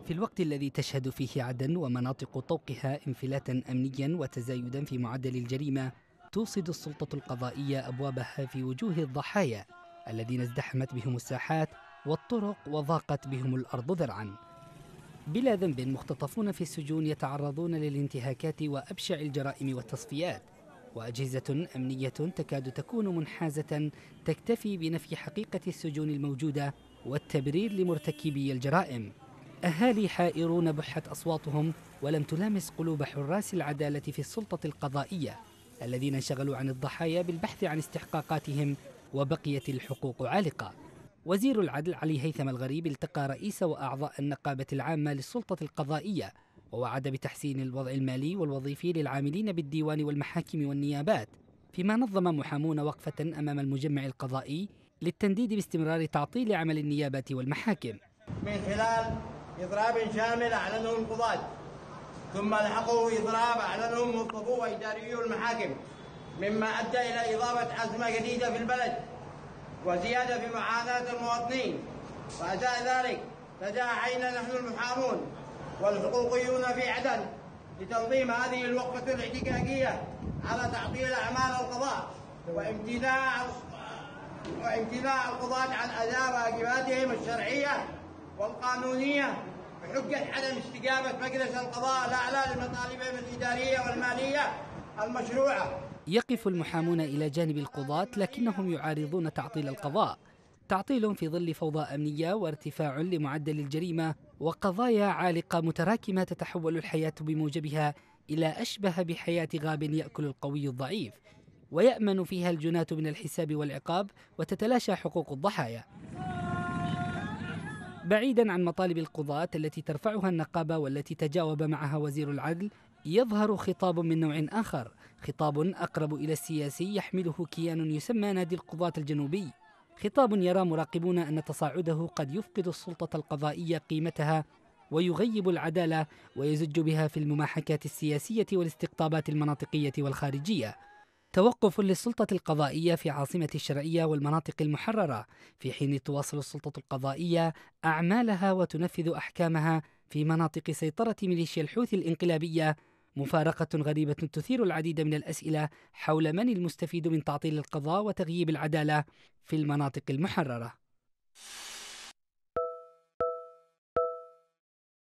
في الوقت الذي تشهد فيه عدن ومناطق طوقها انفلاتا أمنيا وتزايدا في معدل الجريمة، توصد السلطة القضائية أبوابها في وجوه الضحايا الذين ازدحمت بهم الساحات والطرق وضاقت بهم الأرض ذرعا. بلا ذنب مختطفون في السجون يتعرضون للانتهاكات وأبشع الجرائم والتصفيات، وأجهزة أمنية تكاد تكون منحازة تكتفي بنفي حقيقة السجون الموجودة والتبرير لمرتكبي الجرائم. أهالي حائرون بحت أصواتهم ولم تلامس قلوب حراس العدالة في السلطة القضائية الذين انشغلوا عن الضحايا بالبحث عن استحقاقاتهم، وبقيت الحقوق عالقة. وزير العدل علي هيثم الغريب التقى رئيس وأعضاء النقابة العامة للسلطة القضائية، ووعد بتحسين الوضع المالي والوظيفي للعاملين بالديوان والمحاكم والنيابات، فيما نظم محامون وقفة أمام المجمع القضائي للتنديد باستمرار تعطيل عمل النيابات والمحاكم من خلال إضراب شامل أعلنه القضاة، ثم لحقه إضراب أعلنه موظفو وإداريو المحاكم، مما أدى إلى إضافة أزمة جديدة في البلد وزيادة في معاناة المواطنين. وأزاء ذلك تداعينا نحن المحامون والحقوقيون في عدن لتنظيم هذه الوقفة الاحتجاجية على تعطيل أعمال القضاء وامتناع القضاة عن أداء واجباتهم الشرعية والقانونية بحجة عدم استجابة مجلس القضاء الأعلى لمطالبهم الإدارية والمالية المشروعة. يقف المحامون إلى جانب القضاة لكنهم يعارضون تعطيل القضاء، تعطيل في ظل فوضى أمنية وارتفاع لمعدل الجريمة وقضايا عالقة متراكمة تتحول الحياة بموجبها إلى أشبه بحياة غاب يأكل القوي الضعيف، ويأمن فيها الجناة من الحساب والعقاب وتتلاشى حقوق الضحايا. بعيدا عن مطالب القضاة التي ترفعها النقابة والتي تجاوب معها وزير العدل، يظهر خطاب من نوع آخر، خطاب أقرب إلى السياسي يحمله كيان يسمى نادي القضاة الجنوبي، خطاب يرى مراقبون أن تصاعده قد يفقد السلطة القضائية قيمتها ويغيب العدالة ويزج بها في المماحكات السياسية والاستقطابات المناطقية والخارجية. توقف للسلطة القضائية في عاصمة الشرعية والمناطق المحررة، في حين تواصل السلطة القضائية أعمالها وتنفذ أحكامها في مناطق سيطرة ميليشيا الحوثي الانقلابية، مفارقة غريبة تثير العديد من الأسئلة حول من المستفيد من تعطيل القضاء وتغييب العدالة في المناطق المحررة.